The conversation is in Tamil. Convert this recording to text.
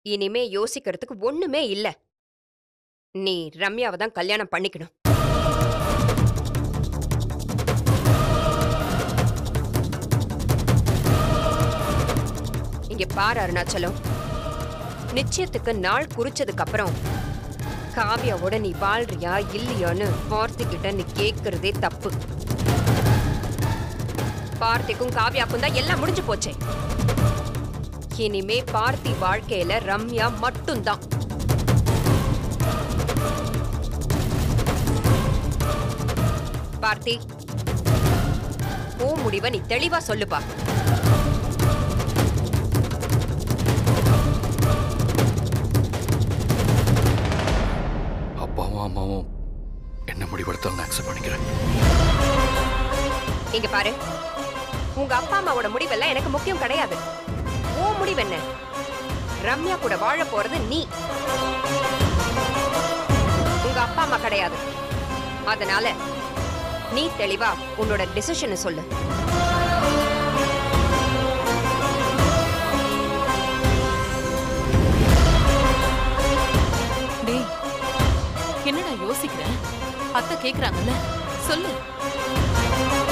இனிமே யோசிக்கிறதுக்கு ஒண்ணுமே இல்ல. நீ ரம்யாவை தான் கல்யாணம் பண்ணிக்கணும். இங்க பாரு அருணாச்சலம், நிச்சயத்துக்கு நாள் குறிச்சதுக்கு அப்புறம் காவியாவோட நீ வாழ்றியா இல்லையான்னு பார்த்திகிட்ட நீ கேட்கறதே தப்பு. பார்த்திக்கும் காவியாக்கும் தான் எல்லாம் முடிஞ்சு போச்சே. இனிமே பார்த்தி வாழ்க்கையில ரம்யா மட்டும்தான். பார்த்தி, ஓ முடிவை நீ தெளிவா சொல்லுப்பா. அப்பாவும் அம்மாவும் என்ன முடிவெடுத்தாலும் நான் அக்செப்ட் பண்ணிக்கிறேன். இங்க பாரு, உங்க அப்பா அம்மாவோட முடிவெல்லாம் எனக்கு முக்கியம் கிடையாது. ஓ முடிவு என்ன? ரம்யா கூட வாழ போறது நீ, உங்க அப்பா அம்மா கிடையாது. அதனால நீ தெளிவா உன்னோட டிசிஷனை சொல்லு. டேய், என்னடா யோசிக்கிறேன்? அத்தை கேக்குறாங்கல்ல, சொல்லு.